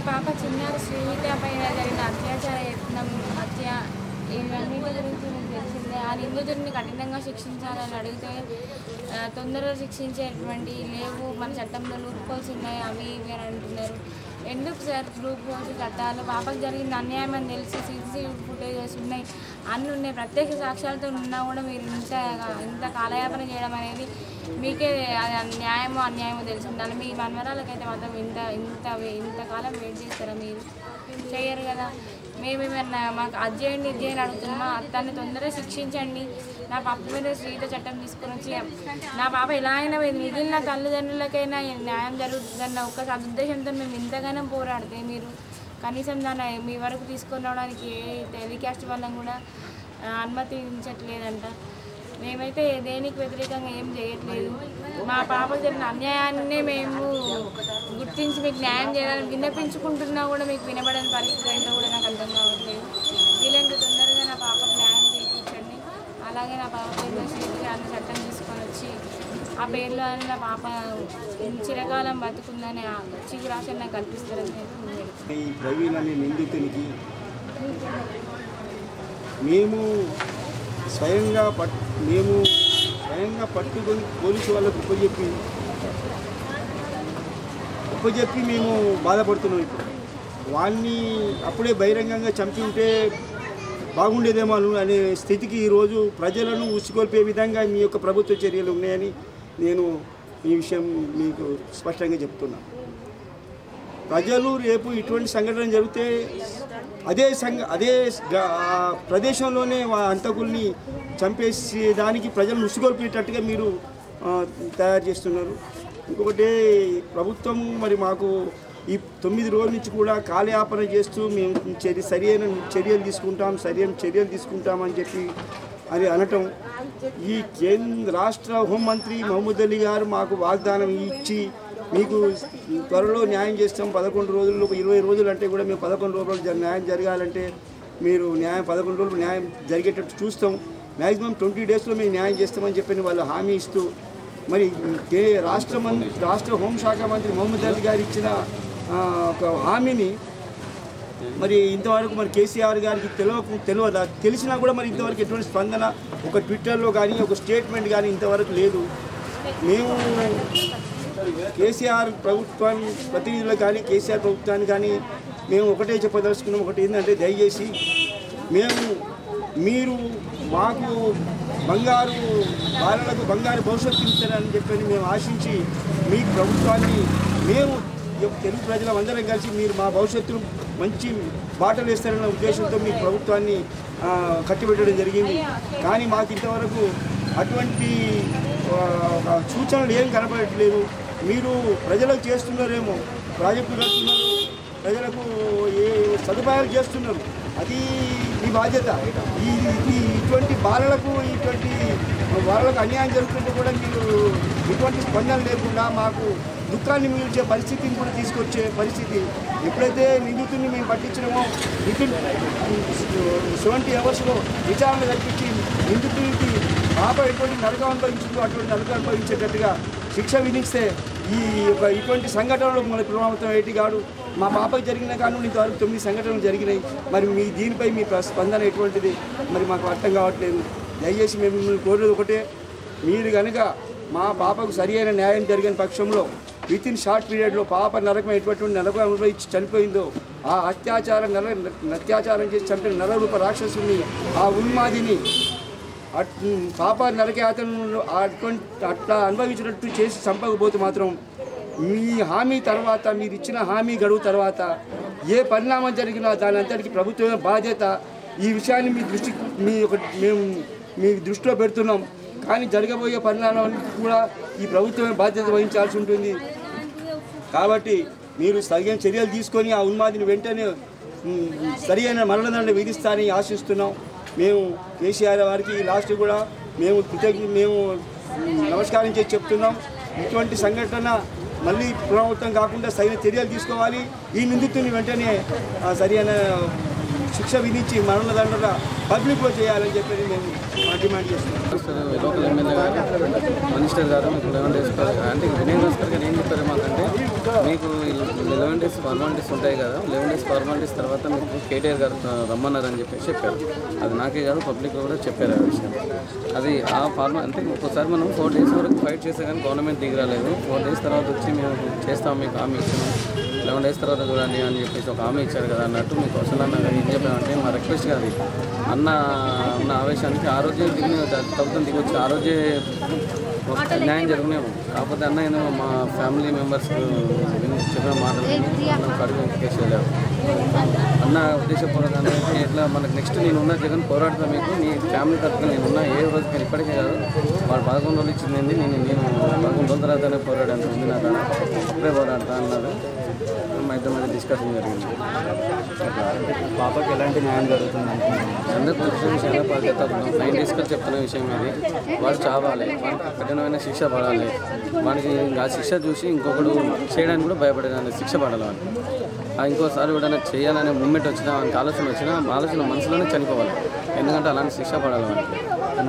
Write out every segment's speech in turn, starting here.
పాప చిన్నారి శ్రీవిద్యపై జరిగిన అత్యాచార యత్నం హత్య ఇవన్నిటి గురించి మీకు తెలిసిందే. ఆ నిందితుడిని కఠినంగా శిక్షించాలని అడిగితే తొందరగా శిక్షించేటువంటి లేవు, మన చట్టంలో లూప్ హోల్స్ ఉన్నాయి, అవి ఇవి అని అంటున్నారు. ఎందుకు సార్ లూప్ హోల్స్ చట్టాలు? పాపకు జరిగిన అన్యాయం అని తెలిసి సీసీటీవీ ఫుటేజెస్ ఉన్నాయి, అన్నీ ఉన్నాయి, ప్రత్యక్ష సాక్ష్యాలతో ఉన్నా కూడా మీరు ఇంత కాలయాపన చేయడం అనేది మీకే న్యాయమో అన్యాయమో తెలిసి ఉండాలి. మీ మనవరాలకైతే మాత్రం ఇంతకాలం వెయిట్ చేస్తారా? మీరు చేయరు కదా. మేమేమన్నా మాకు అది చేయండి ఇది చేయని అడుగుతున్నా, దాన్ని తొందరగా శిక్షించండి. నా పాప మీద శ్రీత చట్టం తీసుకొని వచ్చి నా పాప ఎలా అయినా మిగిలిన తల్లిదండ్రులకైనా న్యాయం జరుగుతుందన్న ఒక సదుద్దేశంతో మేము ఇంతగానో పోరాడితే మీరు కనీసం దాన్ని మీ వరకు తీసుకొని రావడానికి టెలికాస్ట్ వల్ల కూడా అనుమతించట్లేదంట. మేమైతే దేనికి వ్యతిరేకంగా ఏం చేయట్లేదు. మా పాపకు జరిగిన అన్యాయాన్నే మేము గుర్తించి మీకు న్యాయం చేయాలని విన్నపించుకుంటున్నా కూడా మీకు వినబడని పరిస్థితి ఏంటో కూడా నాకు అర్థం కావట్లేదు. వీళ్ళంత తొందరగా నా పాపకు న్యాయం చేయించండి. అలాగే నా పాప పేరులో శ్రీగా అన్న చట్టం తీసుకొని వచ్చి ఆ పేరులో అని నా పాప చిరకాలం బతుకుందని చిగురాశ నాకు కల్పిస్తారని ఈ ప్రవీణ్ అనే నిందితునికి మేము స్వయంగా పట్టుకొని పోలీసు వాళ్ళకు ఉపజెప్పి మేము బాధపడుతున్నాం. ఇప్పుడు వాడిని అప్పుడే బహిరంగంగా చంపి ఉంటే బాగుండేదేమో అనే స్థితికి ఈరోజు ప్రజలను ఉసిగొల్పే విధంగా మీ యొక్క ప్రభుత్వ చర్యలు ఉన్నాయని నేను ఈ విషయం మీకు స్పష్టంగా చెప్తున్నాను. ప్రజలు రేపు ఇటువంటి సంఘటన జరిగితే అదే ప్రదేశంలోనే హంతకుల్ని చంపేసి దానికి ప్రజలను ఉసిగొల్పేటట్టుగా మీరు తయారు చేస్తున్నారు. ఇంకొకటి ప్రభుత్వం మరి మాకు ఈ 9 రోజుల నుంచి కూడా కాలయాపన చేస్తూ మేము సరైన చర్యలు తీసుకుంటామని చెప్పి అని అనటం, ఈ రాష్ట్ర హోంమంత్రి మహమూద్ అలీ గారు మాకు వాగ్దానం ఇచ్చి మీకు త్వరలో న్యాయం చేస్తాం 11 రోజుల్లో 20 రోజులు అంటే కూడా మేము 11 రోజులు న్యాయం జరగాలంటే మీరు 11 రోజులు న్యాయం జరిగేటట్టు చూస్తాం, మ్యాక్సిమం 20 డేస్లో మేము న్యాయం చేస్తామని చెప్పి వాళ్ళు హామీ ఇస్తూ మరి రాష్ట్ర హోంశాఖ మంత్రి మహమూద్ అలీ గారు ఇచ్చిన ఒక హామీని మరి ఇంతవరకు మరి కేసీఆర్ గారికి తెలియదా? తెలిసినా కూడా మరి ఇంతవరకు ఎటువంటి స్పందన ఒక ట్విట్టర్లో కానీ ఒక స్టేట్మెంట్ కానీ ఇంతవరకు లేదు. మేము కేసీఆర్ ప్రభుత్వాన్ని ప్రతినిధులకు కానీ కేసీఆర్ ప్రభుత్వాన్ని కానీ మేము ఒకటే చెప్పదలుచుకున్నాం. ఒకటి ఏంటంటే దయచేసి మీరు మాకు బాలలకు బంగారు భవిష్యత్తు ఇస్తారని చెప్పని మేము ఆశించి మీ ప్రభుత్వాన్ని మేము తెలుగు ప్రజలందరం కలిసి మీరు మా భవిష్యత్తును మంచి బాటలు వేస్తారన్న ఉద్దేశంతో మీ ప్రభుత్వాన్ని కట్టిబెట్టడం జరిగింది. కానీ మాకు ఇంతవరకు అటువంటి సూచనలు ఏం కనపడట్లేదు. మీరు ప్రజలకు చేస్తున్నారేమో, ప్రాజెక్టులు కడుతున్నారు, ప్రజలకు ఏ సదుపాయాలు చేస్తున్నారు, అది మీ బాధ్యత. ఇటువంటి వాళ్ళకు అన్యాయం జరుగుతుంటే కూడా మీరు ఇటువంటి స్పందన లేకుండా మాకు దుఃఖాన్ని మిగిల్చే పరిస్థితిని కూడా తీసుకొచ్చే పరిస్థితి. ఎప్పుడైతే నిందితుడిని మేము పట్టించినామో 70 అవర్స్లో విచారణ జరిపించి నిందితుడికి పాప ఎటువంటి నరకం అనుభవించిందో అటువంటి నరకం అనుభవించేటట్టుగా శిక్ష విధిస్తే ఇటువంటి సంఘటనలు మన ప్రభావితం ఏంటి కాదు. మా పాపకు జరిగిన కాను ఇంతవరకు 9 సంఘటనలు జరిగినాయి. మరి దీనిపై మీ స్పందన ఎటువంటిది మరి మాకు అర్థం కావట్లేదు. దయచేసి మేము మిమ్మల్ని కోరేది ఒకటే, మీరు కనుక మా పాపకు సరి అయిన న్యాయం జరిగిన పక్షంలో వితిన్ షార్ట్ పీరియడ్లో పాప నరకం ఎటువంటి నరకం అనుభవించి చనిపోయిందో ఆ అత్యాచారం చేసి చంపిన నరరూప రాక్షసుని ఆ ఉన్మాదిని పాప నరకయాతను అట్లా అనుభవించినట్టు చేసి చంపకపోతే మాత్రం మీ హామీ తర్వాత మీరు ఇచ్చిన హామీ గడువు తర్వాత ఏ పరిణామం జరిగినా దాని అంతటికి ప్రభుత్వమే బాధ్యత. ఈ విషయాన్ని మేము మీ దృష్టిలో పెడుతున్నాం. కానీ జరగబోయే పరిణామాన్ని కూడా ఈ ప్రభుత్వమే బాధ్యత వహించాల్సి ఉంటుంది. కాబట్టి మీరు సరైన చర్యలు తీసుకొని ఆ ఉన్మాదిని వెంటనే సరైన మరణదండ విధిస్తారని ఆశిస్తున్నాం. మేము కేసీఆర్ వారికి లాస్ట్ కూడా మేము నమస్కారం చేసి చెప్తున్నాం. ఇటువంటి సంఘటన మళ్ళీ పునరావృతం కాకుండా సరైన చర్యలు తీసుకోవాలి. ఈ నిందితుని వెంటనే సరైన శిక్ష విధించి మరణదండన పబ్లిక్లో చేయాలని చెప్పి మేము డిమాండ్ చేస్తున్నాం. లోకల్ ఎమ్మెల్యే గారు, మినిస్టర్ గారు మీకు 11 days అంటే వినయ్ భాస్కర్ గారు ఏం చెప్పారు మాకంటే, మీకు 11 days ఫార్మాలిటీస్ ఉంటాయి కదా, 11 days ఫార్మాలిటీస్ తర్వాత మీకు కేటీఆర్ గారు రమ్మన్నారని చెప్పేసి చెప్పారు. అది నాకే కాదు పబ్లిక్లో కూడా చెప్పారు ఆ విషయం. అది ఆ అంటే ఒక్కోసారి మనం 4 days వరకు ఫైట్ చేస్తే కానీ గవర్నమెంట్ దిగి రాలేదు. 4 days తర్వాత వచ్చి మేము చేస్తాం మీకు హామీ ఇచ్చినాం, 11 days తర్వాత చూడండి అని చెప్పేసి ఒక హామీ ఇచ్చారు కదా అన్నట్టు మీకు అసలు అన్న ఏం చెప్పామంటే మా రిక్వెస్ట్ కాదు అన్న ఆవేశానికి ఆ రోజే ప్రభుత్వం దిగొచ్చి ఆ రోజే న్యాయం జరుగునేమో. కాకపోతే అన్న ఏదో మా ఫ్యామిలీ మెంబర్స్ చెప్పిన మాటలు కడుగు కేసు వెళ్ళారు. అన్న ఉద్దేశపూర్వకంగా ఎట్లా మనకు నెక్స్ట్ నేనున్న జగన్ పోరాడతా మీకు నీ ఫ్యామిలీ తరఫున నేనున్నా ఏ రోజు కానీ ఇప్పటికే కాదు వాళ్ళు 11 రోజులు ఇచ్చింది నేను 11 రోజుల తర్వాతనే పోరాడాను ఉంది నా కాడ అప్పుడే పోరాడతా అన్నారు. మా ఇద్దరి మధ్య డిస్కషన్ జరిగింది. పాపకి ఎలాంటి న్యాయం జరుగుతుంది అందరూ కృష్ణ విషయంలో బాధ్యతలు 9 days చెప్తున్న విషయం ఇది. వాడు చావాలి, వాడికి కఠినమైన శిక్ష పడాలి, వాడికి ఆ శిక్ష చూసి ఇంకొకడు చేయడానికి కూడా భయపడేదాన్ని శిక్ష పడాలి. వాడికి ఇంకోసారి కూడా చేయాలనే మూమెంట్ వచ్చినా వానికి ఆలోచన మనసులోనే చనిపోవాలి. ఎందుకంటే అలాంటి శిక్ష పడాలి వాడికి.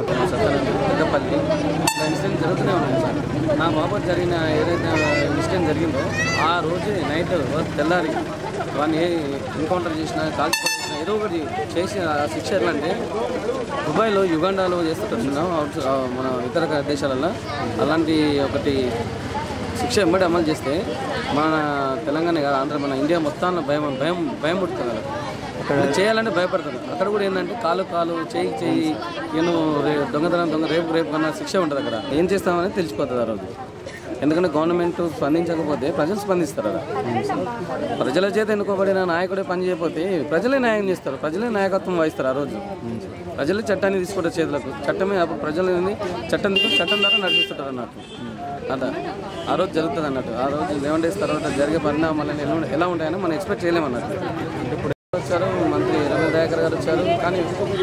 పెద్దపల్లి ఇలా ఇన్సిడెంట్ జరుగుతూనే ఉన్నాయి సార్. నా బాబు జరిగిన ఏదైతే ఇన్సిడెంట్ జరిగిందో ఆ రోజు నైట్ తెల్లారి వాడిని ఎన్కౌంటర్ చేసినా కాల్చిపోయినా ఏదో ఒకటి చేసిన శిక్ష ఎట్లా అంటే దుబాయ్లో యుగాండాలో చేస్తుంటున్నాం మన ఇతర దేశాలలో అలాంటి ఒకటి శిక్ష వెంబడి అమలు చేస్తే మన తెలంగాణ కాదు ఆంధ్ర మన ఇండియా మొత్తాన్ని భయం పుట్టుతుంది. అక్కడ చేయాలంటే భయపడతారు. అక్కడ కూడా ఏంటంటే కాలు చేయి నేను దొంగతనం రేపు కన్నా శిక్ష ఉంటుంది. అక్కడ ఏం చేస్తామని తెలిసిపోతుంది ఆ రోజు. ఎందుకంటే గవర్నమెంట్ స్పందించకపోతే ప్రజలు స్పందిస్తారు. అలా ప్రజల చేత ఎన్నుకోబడిన నాయకుడే పని చేయకపోతే ప్రజలే న్యాయం చేస్తారు, ప్రజలే నాయకత్వం వహిస్తారు. ఆ రోజు ప్రజలే చట్టాన్ని తీసుకుంటారు చేతులకు. చట్టమే అప్పుడు ప్రజలు చట్టం ద్వారా నడిపిస్తుంటారు అన్నట్టు. అదా ఆ రోజు జరుగుతుంది అన్నట్టు. ఆ రోజు 11 days తర్వాత జరిగే పరిణామాలను ఎలా ఉంటాయని మనం ఎక్స్పెక్ట్ చేయలేమన్నట్టు. ఇప్పుడు వచ్చారు మంత్రి రమేష్ దయాకర్ గారు వచ్చారు, కానీ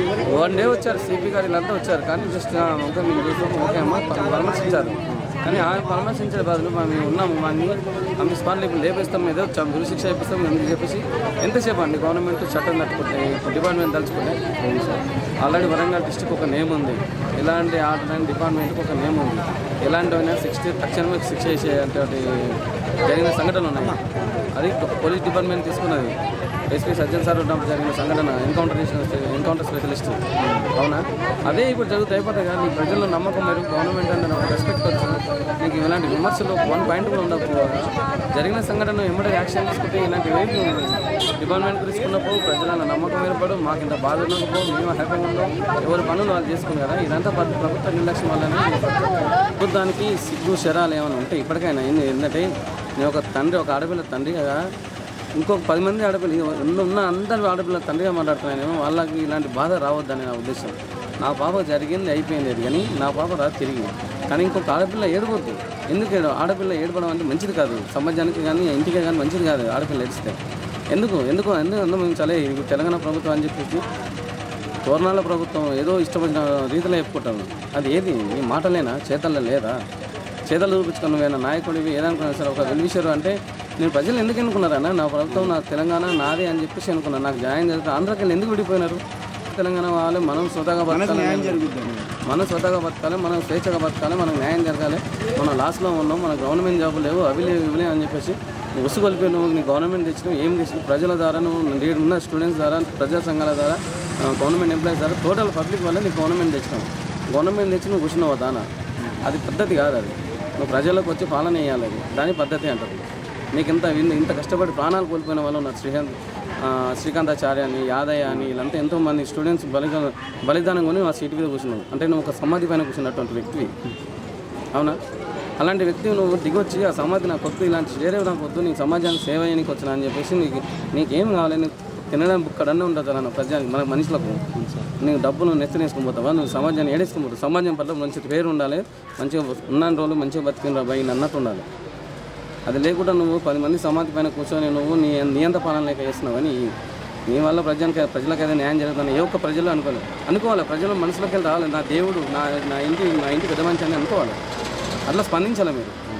1 day వచ్చారు. సిపి గారు వీళ్ళంతా వచ్చారు, కానీ జస్ట్ ఓకే మేము చూసాము ఓకే అమ్మ పరామర్శించారు. కానీ ఆమె పరామర్శించే బదులు మేము ఉన్నాము ఆమె స్పాన్లు ఇప్పుడు లేపేస్తాం మీద వచ్చాము గురు శిక్ష ఇప్పిస్తాం ఎందుకు చెప్పేసి ఎంతసేపు అండి గవర్నమెంట్ చట్టం తట్టుకుంటే ఇప్పుడు డిపార్ట్మెంట్ తలుచుకుంటే ఆల్రెడీ వరంగల్ డిస్ట్రిక్ట్ ఒక నేమ్ ఉంది, ఎలాంటి ఆర్డర్ డిపార్ట్మెంట్కి ఒక నేమ్ ఉంది, ఎలాంటివైనా తక్షణమే శిక్ష చేసేటువంటి జరిగిన సంఘటనలు ఉన్నాయి. అది పోలీస్ డిపార్ట్మెంట్ తీసుకున్నది. ఎస్పీ సజ్జన్ సార్ ఉన్నప్పుడు జరిగిన సంఘటన ఎన్కౌంటర్ స్పెషలిస్ట్ అవునా అదే ఇప్పుడు జరుగుతూ అయిపోతాయి. కానీ ప్రజల్లో నమ్మకం మరియు గవర్నమెంట్ అంటే ఒక రెస్పెక్ట్ వచ్చింది. నీకు ఇలాంటి విమర్శలు 1 point కూడా ఉండకపోగా జరిగిన సంఘటన ఎమ్మడే యాక్షన్ తీసుకుంటే ఇలాంటి వేపు డిపార్ట్మెంట్ తీసుకున్నప్పుడు ప్రజల నమ్మకం ఏర్పడు మాకు ఇంత బాధ ఉండకపో మేము హ్యాపీగా ఉందో ఎవరి పనులు వాళ్ళు చేసుకుని కదా. ఇదంతా ప్రభుత్వ నిర్లక్ష్యం వల్లనే ప్రభుత్వానికి సిగ్గు శరాలు ఏమైనా ఉంటే ఇప్పటికైనా ఏంటంటే నేను ఒక తండ్రి ఒక ఆడపిల్ల తండ్రిగా ఇంకొక 10 మంది ఆడపిల్ల ఉన్న అందరి ఆడపిల్ల తండ్రిగా మాట్లాడుతున్నానేమో వాళ్ళకి ఇలాంటి బాధ రావద్దని నా ఉద్దేశం. నా పాప జరిగింది అయిపోయింది కానీ నా పాప రాదు తిరిగి. కానీ ఇంకొక ఆడపిల్ల ఏడవద్దు. ఎందుకు ఆడపిల్ల ఏడపడం అంటే మంచిది కాదు, సమాజానికి కానీ ఇంటికి కానీ మంచిది కాదు. ఆడపిల్ల ఏడిస్తే ఎందుకు మేము చాలా తెలంగాణ ప్రభుత్వం అని చెప్పేసి తోరణాల ప్రభుత్వం ఏదో ఇష్టపడిన రీతిలో చెప్పుకుంటాను. అది ఏది నీ మాటలేనా, చేతల్లో లేదా? చేతలు చూపించుకుని నువ్వేనా నాయకుడివి ఏదనుకున్నా సరే ఒక వెల్విషరు అంటే నేను ప్రజలు ఎందుకు ఎన్నుకున్నారన్న నా ప్రభుత్వం నా తెలంగాణ నాదే అని చెప్పేసి అనుకున్నాను. నాకు న్యాయం జరుగుతుంది. ఆంధ్రాకి వెళ్ళి ఎందుకు విడిపోయినారు? తెలంగాణ వాళ్ళు మనం స్వతహాగా బతకాలి, మనం స్వేచ్ఛగా బతకాలి, మనకు న్యాయం జరగాలి. మనం లాస్ట్లో ఉన్నాం, మన గవర్నమెంట్ జాబులు లేవు అవి లేవు అని చెప్పేసి ఉసుగొలిపి నువ్వు నీ గవర్నమెంట్ తెచ్చినావు ఏం తెచ్చినావు ప్రజల ద్వారా నువ్వు ఉన్న స్టూడెంట్స్ ద్వారా ప్రజా సంఘాల ద్వారా గవర్నమెంట్ ఎంప్లాయీస్ ద్వారా టోటల్ పబ్లిక్ వల్ల నీకు గవర్నమెంట్ తెచ్చినావు. గవర్నమెంట్ తెచ్చి నువ్వు కూర్చున్నావు దానా? అది పద్ధతి కాదు. అది నువ్వు ప్రజలకు వచ్చి పాలన వేయాలి. అది దాని పద్ధతి అంటారు. నీకు ఇంత కష్టపడి ప్రాణాలు కోల్పోయిన వాళ్ళు ఉన్నారు. శ్రీకాంతాచార్య అని యాదయ్య అని వీళ్ళంతా ఎంతోమంది స్టూడెంట్స్ బలిదానం కొని ఆ సీటు మీద కూర్చున్నావు. అంటే నువ్వు ఒక సమాధి పైన కూర్చున్నటువంటి వ్యక్తివి అవునా? అలాంటి వ్యక్తి నువ్వు దిగొచ్చి ఆ సమాధి నాకు వద్దు, ఇలాంటి చేరే నాకు వద్దు, నీ సమాజానికి సేవ చేయడానికి వచ్చినా అని చెప్పేసి నీకేం కావాలి? నీకు తినడం బుక్కడనే ఉంటుంది అన్న ప్రజానికి మన మనుషులకు. నీకు డబ్బును నెత్తినేసుకుని పోతావా? నువ్వు సమాజాన్ని ఏడేసుకుని పోతావు. సమాజం పట్ల మంచి పేరు ఉండాలి, మంచిగా ఉన్న రోజులు మంచిగా బతికిన రాబాయి అన్నట్టు ఉండాలి. అది లేకుండా నువ్వు 10 మంది సమాధి పైన కూర్చొని నువ్వు నియంత పాలన లేక చేస్తున్నావు. అని నీ వల్ల ప్రజలకైతే న్యాయం జరుగుతుంది ఏ ఒక్క ప్రజలు అనుకోవాలి. ప్రజలు మనసులోకి వెళ్ళి రావాలి. నా దేవుడు నా ఇంటి పెద్ద మంచి అని అనుకోవాలి. అట్లా స్పందించాలి మీరు.